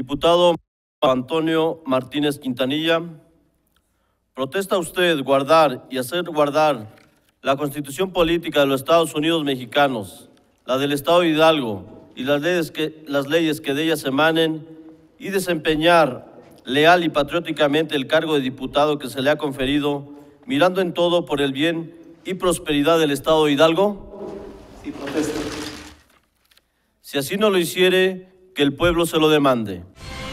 Diputado Antonio Martínez Quintanilla, ¿protesta usted guardar y hacer guardar la Constitución Política de los Estados Unidos Mexicanos, la del Estado de Hidalgo y las leyes que de ellas emanen, y desempeñar leal y patrióticamente el cargo de diputado que se le ha conferido, mirando en todo por el bien y prosperidad del Estado de Hidalgo? Sí, protesto. Si así no lo hiciere, que el pueblo se lo demande.